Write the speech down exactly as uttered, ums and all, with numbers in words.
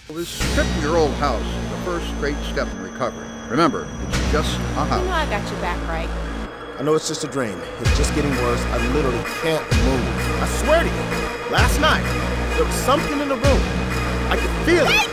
Well, this trip to your old house is the first great step in recovery. Remember, it's just a house. You know I got your back, right? I know it's just a dream. It's just getting worse. I literally can't move. I swear to you, last night, there was something in the room. I could feel it.